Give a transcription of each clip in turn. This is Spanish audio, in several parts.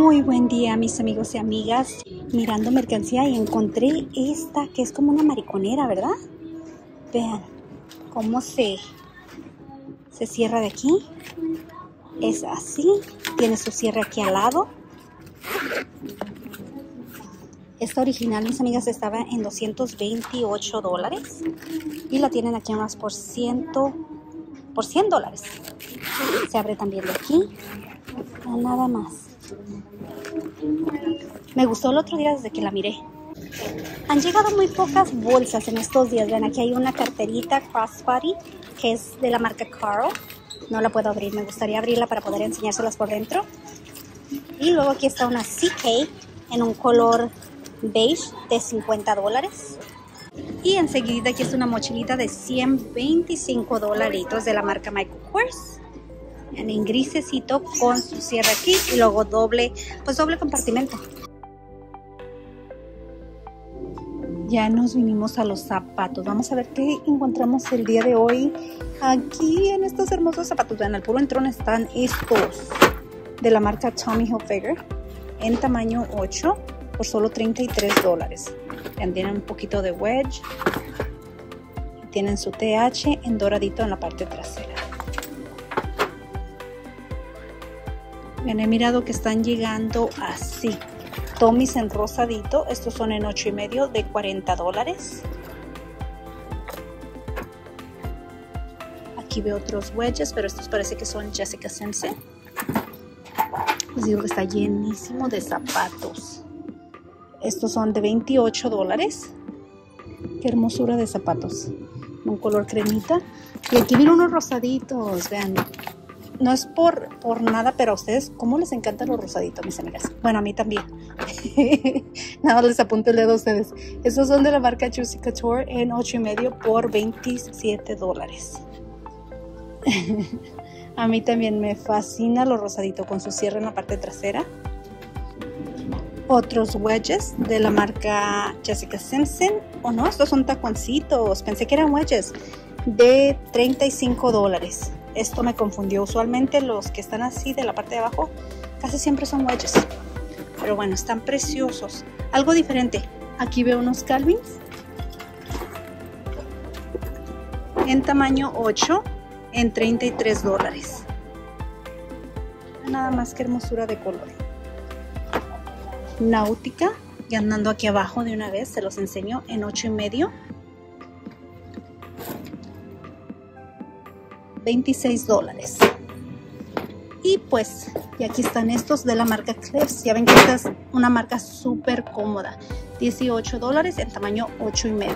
Muy buen día, mis amigos y amigas. Mirando mercancía y encontré esta que es como una mariconera, ¿verdad? Vean cómo se cierra de aquí. Es así. Tiene su cierre aquí al lado. Esta original, mis amigas, estaba en $228 y la tienen aquí más por $100. Se abre también de aquí. Nada más. Me gustó el otro día desde que la miré. Han llegado muy pocas bolsas en estos días. Vean, aquí hay una carterita crossbody que es de la marca Carl. No la puedo abrir, me gustaría abrirla para poder enseñárselas por dentro. Y luego aquí está una CK en un color beige de $50. Y enseguida aquí está una mochilita de $125 de la marca Michael Kors. En grisecito con su cierre aquí y luego doble compartimento. Ya nos vinimos a los zapatos. Vamos a ver qué encontramos el día de hoy aquí en estos hermosos zapatos. Vean, al puro entrón están estos de la marca Tommy Hilfiger en tamaño 8 por solo $33. Vean, tienen un poquito de wedge. Tienen su TH en doradito en la parte trasera. Vean, he mirado que están llegando así. Tommy's en rosadito. Estos son en 8,5 de $40. Aquí veo otros wedges, pero estos parece que son Jessica Simpson. Les digo que está llenísimo de zapatos. Estos son de $28. Qué hermosura de zapatos. Un color cremita. Y aquí vienen unos rosaditos. Vean. No es por nada, pero a ustedes, ¿cómo les encantan los rosaditos, mis amigas? Bueno, a mí también. Nada, les apunto el dedo a ustedes. Estos son de la marca Juicy Couture en 8,5 por $27. A mí también me fascina lo rosadito con su cierre en la parte trasera. Otros wedges de la marca Jessica Simpson. Oh no, estos son taconcitos. Pensé que eran wedges de $35. Esto me confundió. Usualmente los que están así de la parte de abajo casi siempre son wedges. Pero bueno, están preciosos. Algo diferente. Aquí veo unos Calvins en tamaño 8 en $33. Nada más que hermosura de color. Náutica. Y andando aquí abajo de una vez, se los enseño en 8,5. $26. Y pues, y aquí están estos de la marca Cliffs. Ya ven que esta es una marca súper cómoda. $18 en tamaño 8,5.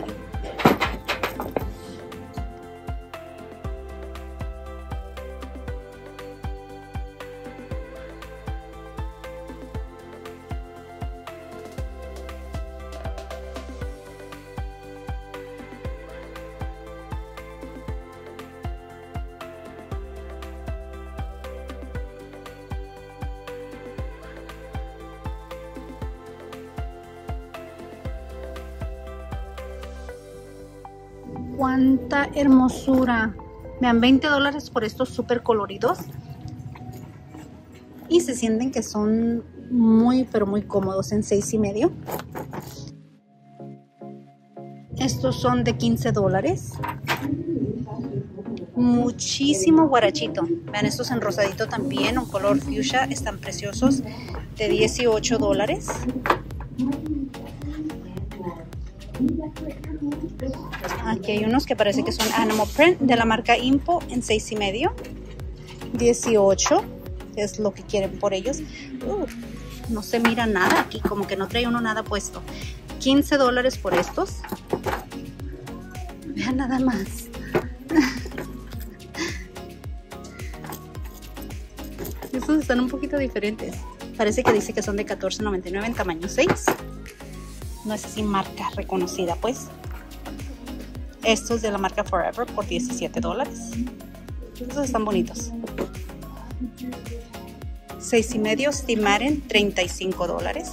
¡Cuánta hermosura! Vean, $20 por estos súper coloridos. Y se sienten que son muy, pero muy cómodos en 6,5. Estos son de $15. Muchísimo guarachito. Vean, estos en rosadito también, un color fuchsia. Están preciosos, de $18. Aquí hay unos que parece que son animal print de la marca Impo en 6,5. $18 es lo que quieren por ellos. No se mira nada aquí, como que no trae uno nada puesto. $15 por estos. Vean nada más. Estos están un poquito diferentes. Parece que dice que son de $14.99 en tamaño 6. No es así marca reconocida, pues. Estos de la marca Forever por $17. Estos están bonitos. 6,5 Steve Madden, $35.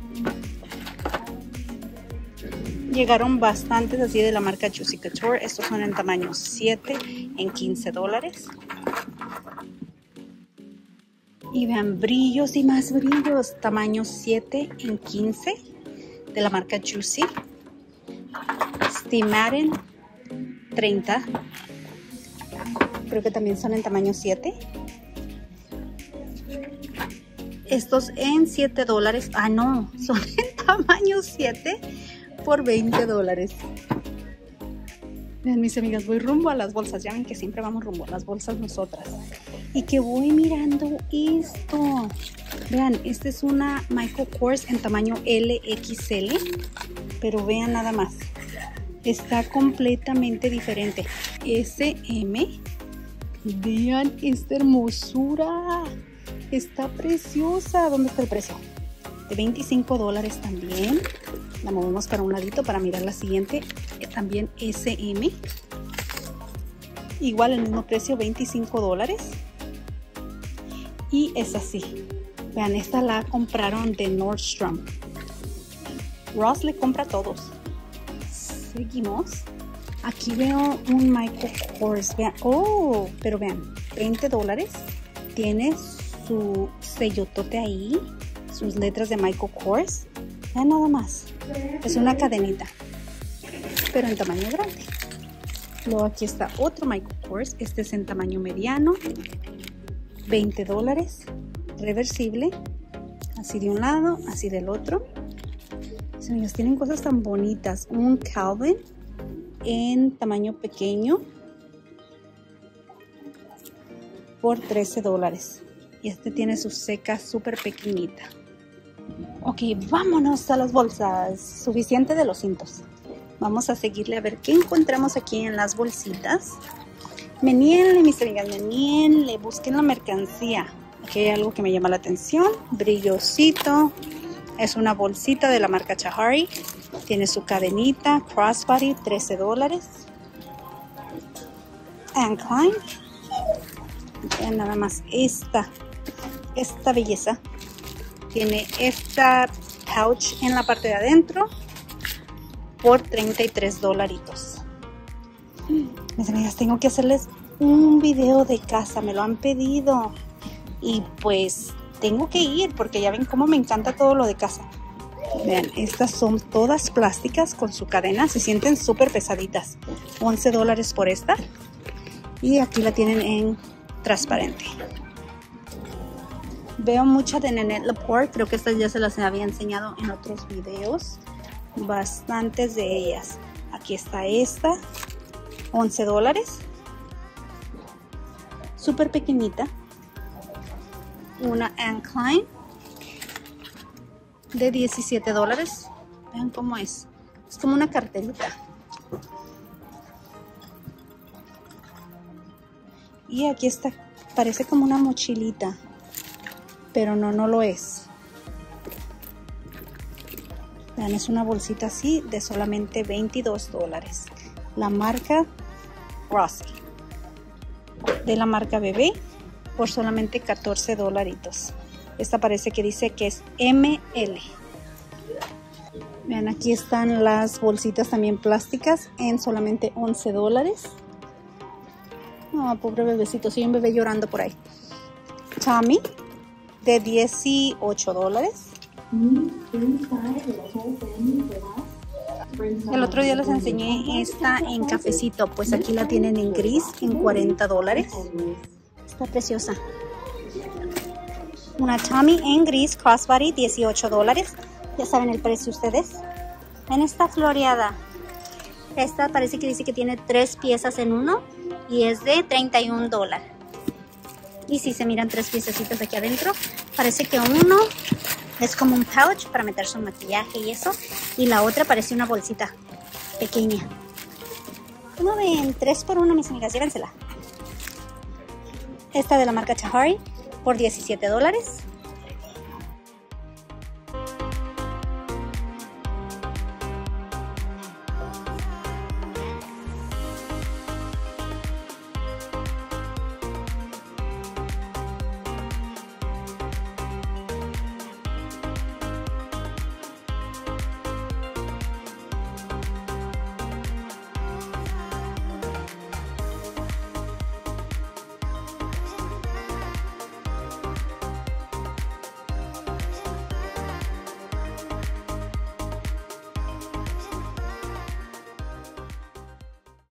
Llegaron bastantes así de la marca Juicy Couture. Estos son en tamaño 7 en $15. Y vean, brillos y más brillos. Tamaño 7 en 15 de la marca Juicy. Steamaden 30. Creo que también son en tamaño 7. Estos en $7. Ah, no, son en tamaño 7 por $20. Vean, mis amigas, voy rumbo a las bolsas. Ya ven que siempre vamos rumbo a las bolsas nosotras. Y que voy mirando esto. Vean, esta es una Michael Kors en tamaño LXL. Pero vean nada más. Está completamente diferente. SM. Vean esta hermosura. Está preciosa. ¿Dónde está el precio? De $25 también. La movemos para un ladito para mirar la siguiente. También SM. Igual el mismo precio, $25. Y es así. Vean, esta la compraron de Nordstrom. Ross le compra a todos. Seguimos. Aquí veo un Michael Kors. Vean. Oh, pero vean, $20. Tiene su sellotote ahí. Sus letras de Michael Kors. Vean nada más. Es una cadenita, pero en tamaño grande. Luego aquí está otro Michael Kors. Este es en tamaño mediano. $20. Reversible. Así de un lado, así del otro. Ellos tienen cosas tan bonitas. Un Calvin en tamaño pequeño por $13. Y este tiene su ceca súper pequeñita. Ok, vámonos a las bolsas. Suficiente de los cintos. Vamos a seguirle a ver qué encontramos aquí en las bolsitas. Meníenle, mis amigas, meníenle. Busquen la mercancía. Aquí hay algo que me llama la atención. Brillosito. Es una bolsita de la marca Chahari. Tiene su cadenita. Crossbody, $13. Anne Klein. Vean nada más esta belleza. Tiene esta pouch en la parte de adentro por $33. Mis amigas, tengo que hacerles un video de casa. Me lo han pedido. Y pues tengo que ir porque ya ven cómo me encanta todo lo de casa. Vean, estas son todas plásticas con su cadena. Se sienten súper pesaditas. $11 por esta. Y aquí la tienen en transparente. Veo mucha de Nanette Lepore. Creo que estas ya se las había enseñado en otros videos. Bastantes de ellas. Aquí está esta. $11. Súper pequeñita. Una Anne Klein de $17. Vean cómo es. Es como una carterita. Y aquí está. Parece como una mochilita. Pero no lo es. Vean, es una bolsita así de solamente $22. La marca Rossi. De la marca Bebé por solamente $14. Esta parece que dice que es ML. Vean, aquí están las bolsitas también plásticas en solamente $11. Oh, pobre bebecito, soy un bebé llorando por ahí. Tommy de $18. El otro día les enseñé esta en cafecito, pues aquí la tienen en gris en $40. Está preciosa. Una Tommy en gris crossbody, $18. Ya saben el precio ustedes. En esta floreada. Esta parece que dice que tiene 3 piezas en uno y es de $31. Y si se miran 3 piececitas aquí adentro, parece que uno es como un pouch para meter su maquillaje y eso. Y la otra parece una bolsita pequeña. ¿Cómo ven? 3 por 1, mis amigas, llévensela. Esta de la marca Chahari por $17.